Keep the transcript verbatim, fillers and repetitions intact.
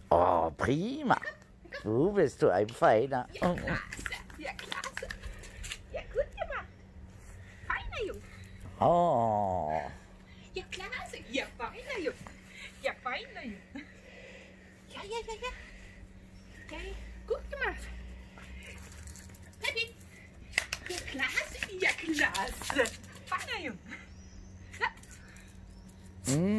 Oh, prima. Du bist du ein Feiner. Ja, klasse. Ja, klasse. Ja, gut gemacht. Feiner Junge. Oh. Ja, klasse. Ja, feiner Junge. Ja, feiner Junge. Ja, ja, ja, ja. Ja, ja. Gut gemacht. Fertig. Ja, klasse. Ja, klasse. Feiner Junge. Ja. Mm.